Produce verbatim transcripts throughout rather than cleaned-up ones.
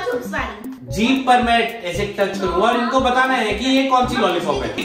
छुप्स वाली। जीभ पर मैं ऐसे टच करूंगा और इनको बताना है कि ये कौन सी लॉलीपॉप है।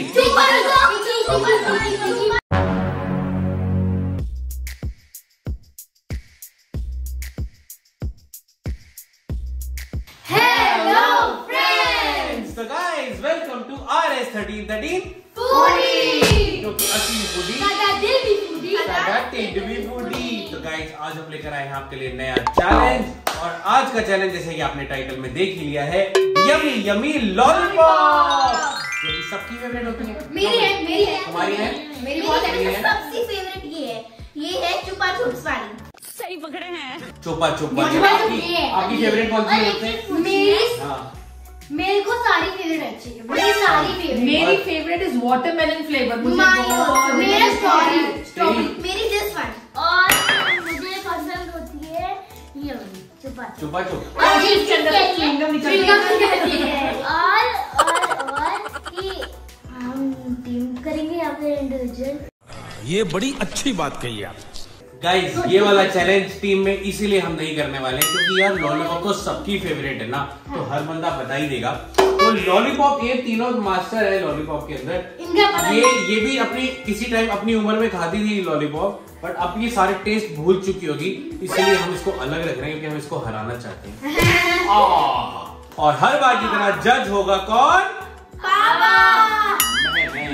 So guys, welcome to R S thirteen thirteen foodie. जो कि असली फूडी सादा दिल भी फूडी, सादा टेढ़ भी फूडी। तो गाइस, आज हम लेकर आए हैं आपके लिए नया चैलेंज और आज का चैलेंज जैसे कि आपने टाइटल में देख ही लिया है, यमी यमी लॉलीपॉप, जो कि सबकी फेवरेट होती है। मेरी है, मेरी है, तुम्हारी है, मेरी बहुत है। सबसे फेवरेट ये है, ये है चुपा छुप्स वाली। सही पकड़े हैं। चुपा चुपा। आपकी आपकी फेवरेट कौन सी है? मेरी हाँ, मेरे को सारी फेवरेट अच्छी है, मेरी सारी फेवरेट। मेरी फेवरेट इज वाटरमेलन फ्लेवर। मुझे बहुत मेरा स्ट्रॉबेरी स्ट्रॉबेरी मेरी दिस वन। और मुझे पसंद होती है ये वाली चुपा चुपा चुप। और इसके अंदर च्युइंगम निकलती है। और और और ये हम टीम करेंगे या फिर इंडिविजुअल? ये बड़ी अच्छी बात कही आप। गाइस, ये वाला चैलेंज टीम में इसीलिए हम नहीं करने वाले हैं क्योंकि यार लॉलीपॉप तो सबकी फेवरेट है ना, तो हर बंदा बता ही देगा। तो लॉलीपॉप, ये तीनों मास्टर है लॉलीपॉप के अंदर। इनका पता ये ये भी अपनी किसी टाइम अपनी उम्र में खाती थी लॉलीपॉप, बट अब ये सारे टेस्ट भूल चुकी होगी, इसलिए हम इसको अलग रख रहे हैं क्योंकि हम इसको हराना चाहते हैं। और हर बार की तरह जज होगा कौन? पापा। मैं मैं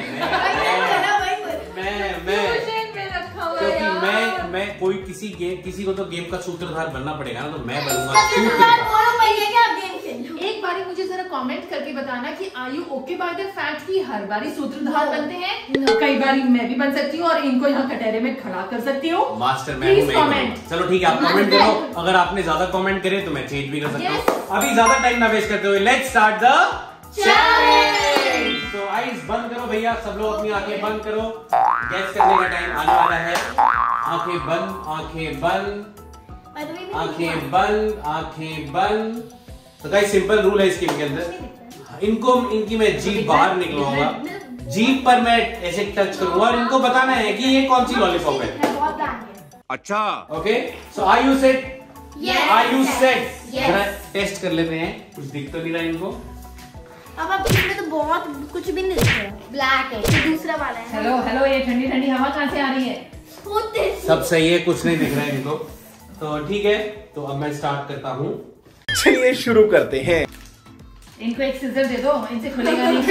मैं मैं मैं क्योंकि मैं मैं कोई किसी गेम किसी को तो गेम का सूत्रधार बनना पड़ेगा ना, तो मैं बनूंगा सूत्रधार। एक बारी मुझे जरा कमेंट करके बताना कि are you okay by the fact कि हर बारी सूत्रधार बनते हैं? कई बारी मैं भी बन सकती हूँ और इनको यहाँ कटहरे में खड़ा कर सकती हूँ। मास्टर मैं हूँ, मैं ही। चलो ठीक है, आप कमेंट करो। अगर आपने ज्यादा कमेंट करे तो मैं चेंज भी कर सकता हूँ। अभी ज्यादा टाइम ना वेस्ट करते हुए लेट्स स्टार्ट द चैलेंज। तो आइज बंद करो भैया, सब लोग अपनी आंखें बंद करो। गैस करने का टाइम आने वाला है। आंखें बंद, आंखें बंद, आंखें बंद, आंखें बंद। तो गाइस, सिंपल रूल है इस गेम के अंदर। इनको इनकी मैं जीभ बाहर निकलवाऊंगा, जीभ पर मैं ऐसे टच करूंगा और इनको बताना है कि ये कौन सी लॉलीपॉप है। अच्छा, okay, so are you set? Yes. Are you set? Yes. जरा टेस्ट कर लेते हैं, कुछ दिख तो नहीं रहा इनको। अब अब इसमें तो बहुत कुछ भी नहीं दिख रहा, ब्लैक है। ये दूसरा वाला है। हेलो हेलो, ये ठंडी ठंडी हवा कहाँ से आ रही है? सब सही है, कुछ नहीं दिख रहा है इनको। तो ठीक है, तो अब मैं स्टार्ट करता हूँ। चलिए शुरू करते हैं। इनको एक सिजर दे दो, इनसे खुलेगा नहीं।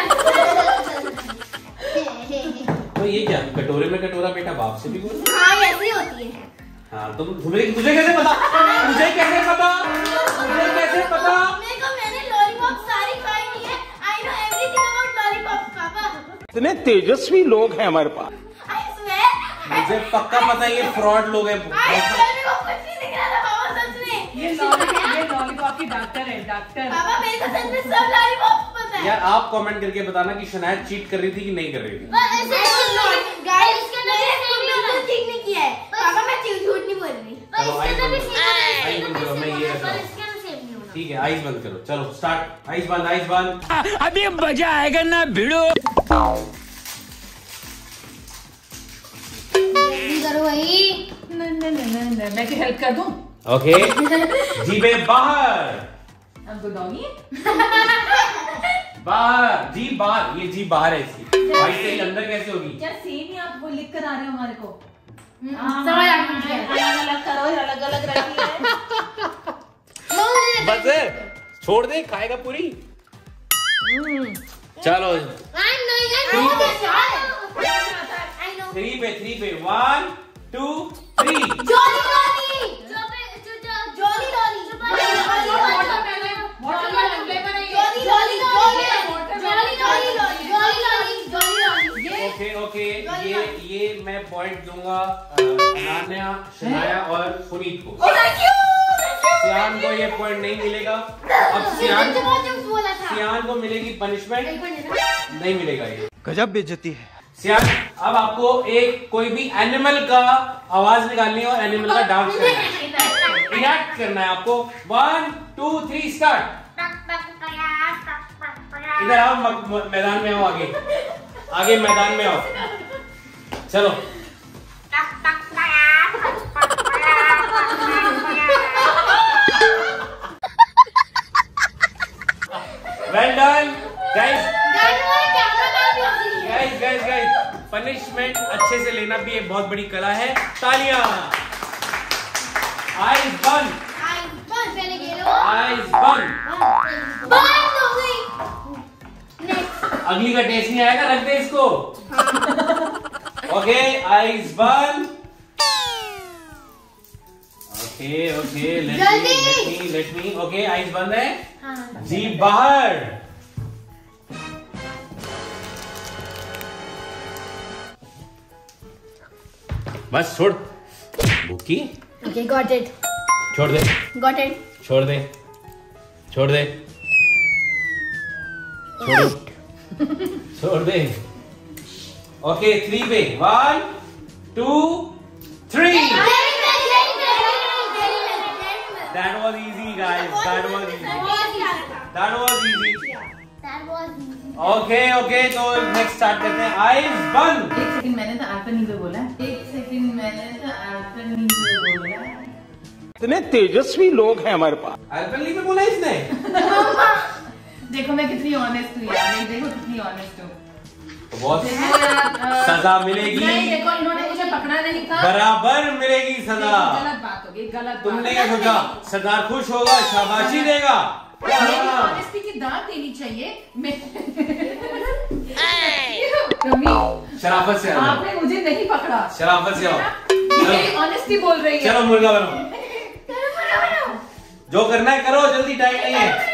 तो ये क्या कटोरे में कटोरा बेटा बाप से भी बोल। हाँ, ऐसी होती है। हाँ, तुम तुम्हें तुझे कैसे पता? तुझे कैसे पता? तुझे कैसे पता? मेरे को मैंने लॉलीपॉप सारी खाई हुई है। I know everything about lollipops, पापा। इतने तेजस्वी लोग हैं हमारे पास। I swear। मुझे पक्का पता है ये फ्रॉड लोग हैं। I swear मेरे को कुछ नहीं दिख रहा था, पापा, सच में। ये लॉलीपॉप ये लॉलीपॉप की डॉक्टर है, डॉक्टर। पापा, मेरे को सच में सब लॉलीपॉप पता है। यार, आप कमेंट करके बताना कि शनायद चीट कर रही थी कि नहीं कर रही थी। गाइस, इसके अंदर बिल्कुल ठीक नहीं किया है। पापा, मैं झूठ नहीं बोल रही। चलो आइस बंद करो, आइस बंद करो, मैं ये रख रहा हूँ। इसके अंदर सेम नहीं होना। ठीक है, आइस बंद करो। चलो स्टार्ट। आइस बंद, आइस बंद। अभी मजा आएगा ना भिड़ो। जल्दी करो भाई। न, न, न, न, न, मैं हेल्प कर दूं? ओके, जीभे बाहर, अब तो डॉगी बाहर, जीभ बाहर। ये जीभ बाहर है इसकी। भाई तेरी अंदर कैसे होगी? क्या सेम ही आप वो लिख कर आ रहे हो हमारे को? समझ आ गया। अलग अलग करो, अलग अलग रखिए। बस छोड़ दे, खाएगा पूरी। चलो I know, I know this one. I know. Three पे थ्री पे one two three. Jolly Lolly. Jolly Lolly. Watermelon flavour है ये। Jolly Lolly. Jolly Lolly. Jolly Lolly. Jolly Lolly. Okay okay, ये ये मैं पॉइंट दूंगा अनान्या, शनाया और पुनीत को। सियान को ये पॉइंट नहीं मिलेगा। अब सियान सियान को मिलेगी पनिशमेंट, नहीं मिलेगा ये। गजब बेइज्जती है। सियान, अब आपको एक कोई भी एनिमल का आवाज निकालनी है और एनिमल का डांस करना है, रिएक्ट करना है आपको। One two three start. इधर आओ, मैदान में आओ, आगे आगे मैदान में आओ। चलो done guys. Guys guys guys punishment अच्छे से लेना भी एक बहुत बड़ी कला है। तालियां। आइज बंद, आइज बंद। अगली का टेस्ट नहीं आएगा, रख दे इसको। ओके आइज बंद। Okay okay let me let me let me okay eyes बंद है। जीभ बाहर। बस छोड़ भूखी। Okay, got it. छोड़ दे Got it. छोड़ दे छोड़ दे छोड़ छोड़ दे। ओके थ्री पे one two three. That was easy guys, that was easy, that was easy. That was easy. Okay okay तो नेक्स्ट स्टार्ट करते हैं। आइज बंद। एक सेकंड मैंने तो एप्पल नहीं बोला। एक सेकंड मैंने तो एप्पल नहीं बोला। इतने तेजस्वी लोग हैं हमारे पास। एल्पनली में बोला इसने। देखो मैं कितनी ऑनेस्ट हूँ यार, नहीं देखो कितनी ऑनेस्ट हूँ। तो बहुत सजा मिलेगी। नहीं देखो इन्होंने मुझे पकड़ा नहीं था। बराबर मिलेगी सजा। गलत बात होगी, गलत। तुमने क्या सोचा सरदार खुश होगा, शाबाशी देगा? ऑनेस्टी की दाद देनी चाहिए। रमी शराफत से आओ। आपने मुझे नहीं पकड़ा। शराफत से आओ। ये ऑनेस्टी बोल रही है। चलो मुर्गा बनो। जो करना है करो, जल्दी टाइम नहीं है।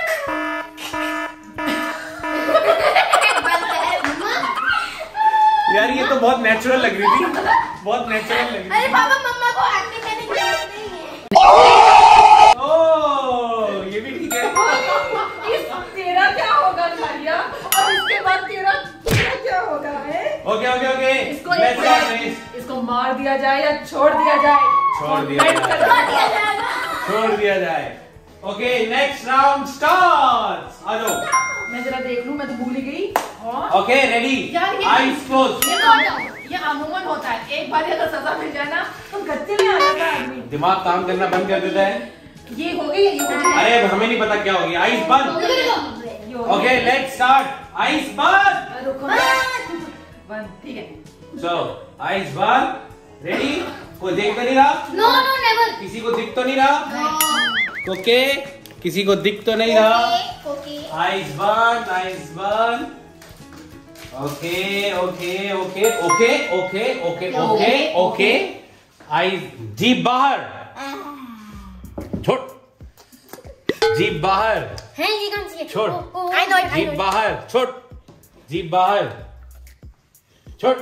यार ये तो बहुत नेचुरल लग रही थी, बहुत नेचुरल लग रही थी। अरे पापा मम्मा को एक्टिंग करने की जरूरत नहीं है। ओह ये भी ठीक है। इस तेरा क्या होगा नारिया, और इसके बाद तेरा तेरा क्या होगा है? ओके ओके ओके इसको लेट्स एक स्टार्ट मिनट, रेस। इसको मार दिया जाए या छोड़ दिया जाए? छोड़ दिया Comment जाए। करो। छोड़ दिया जाए। Okay next round start. आ जाओ। मैं जरा देख लूं, मैं तो भूल ही गई। और ओके रेडी यार ये आईज क्लोज। ये तो- ये अमूमन होता है, एक बार अगर सजा मिल जाए ना तो गच्चे में आ जाता है आदमी। दिमाग काम करना बंद कर देता है। ये हो गई, ये हो गई। अरे हमें नहीं पता क्या होगी। आईज बंद। ये हो गई। Okay let's start. आईज बंद। रुको बंद, ठीक है। चलो आईज बंद। रेडी? कोई देख तो नहीं रहा? No, no, never. किसी को दिख तो नहीं रहा? ओके किसी को दिख तो नहीं रहा? Okay, okay. आईज बंद, आईज बंद। Okay okay okay okay okay okay okay okay eyes जीभ बाहर। छोड़ जीभ बाहर। हैं ये कौन सी है? छोड़। Oh, oh, I know it, I know जीभ it. बाहर। छोड़ जीभ बाहर। छोड़।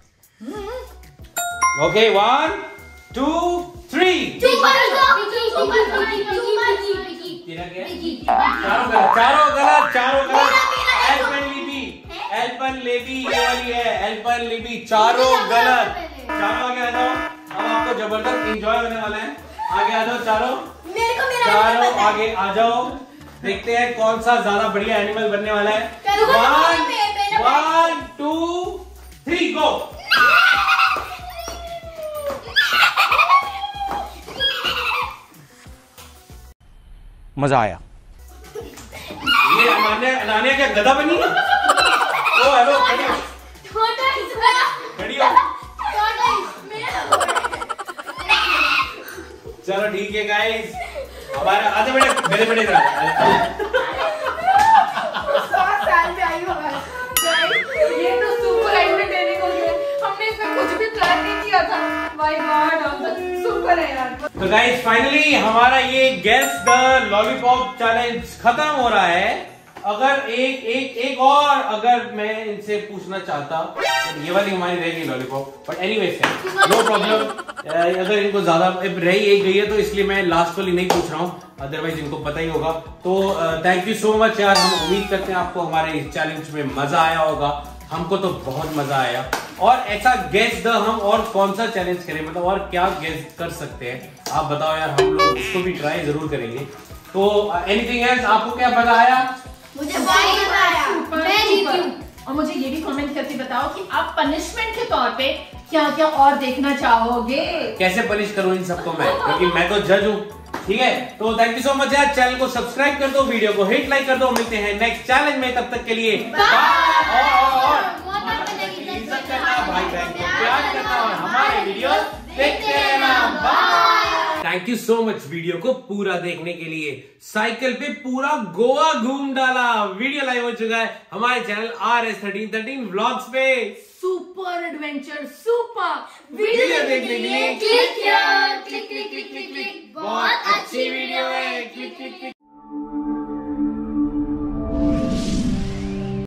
Okay one two three. Super, super, super, super, तेरा क्या है? चारों गलत, चारों गलत, चारों गलत। एल्पन लिबी, एल्पन लेबी ये वाली है, एल्पन लिबी। चारों गलत। चारों आगे आ जाओ। अब आपको जबरदस्त एंजॉय होने वाला है। आगे आ जाओ चारों। मेरे को मेरा चारों answer पता है। आगे आ जाओ। देखते हैं कौन सा ज्यादा बढ़िया एनिमल बनने वाला है। चलो, वन पे- पे- पे- वन टू थ्री गो। मजा आया। ये अनान्या अनान्या क्या गधा बनी है? ओ हेलो खड़ी हो, छोटा इसमें खड़ी हो। छोटा इसमें चलो ठीक है गाइस। हमारा आधे बेटे मेरे बेटे इधर आ। सात साल में आई हो Guys, ये तो सुपर एंटरटेनिंग हो गया। हमने इसमें कुछ भी प्लान नहीं किया था। माय गॉड, हम तो सुपर है यार। तो गाइस फाइनली हमारा ये गेस द लॉलीपॉप चैलेंज खत्म हो रहा है। अगर एक एक एक और अगर मैं इनसे पूछना चाहता, ये वाली हमारी रहेगी lollipop, but anyways no problem. अगर इनको ज्यादा रही एक गई है तो इसलिए मैं लास्ट वाली नहीं पूछ रहा हूँ, अदरवाइज इनको पता ही होगा। तो थैंक यू सो मच यार। हम उम्मीद करते हैं आपको हमारे इस चैलेंज में मजा आया होगा। हमको तो बहुत मजा आया। और ऐसा गेस द हम और कौन सा चैलेंज करें, मतलब और क्या गेस कर सकते हैं आप बताओ यार, हम लोग उसको भी ट्राई जरूर करेंगे। तो एनीथिंग एल्स आपको क्या मजा आया? मुझे बहुत मजा आया। मैं जीती हूँ। और मुझे ये भी कमेंट करके बताओ कि आप पनिशमेंट के तौर पे क्या क्या और देखना चाहोगे। कैसे पनिश करूं इन सबको मैं, क्योंकि मैं तो जज हूँ। ठीक है, तो थैंक यू सो मच यार। चैनल को सब्सक्राइब कर दो, वीडियो को हिट लाइक कर दो। मिलते हैं नेक्स्ट चैलेंज में, तब तक के लिए बाय। इज्जत करना, भाई बहन को प्यार करना और हमारे वीडियो देखते रहना। Bye. Thank you so much video को पूरा देखने के लिए। साइकिल पे पूरा गोवा घूम डाला। वीडियो लाइव हो चुका है हमारे channel R S thirteen thirteen vlogs पे। सुपर एडवेंचर, सुपर वीडियो देखने के लिए क्लिक किया।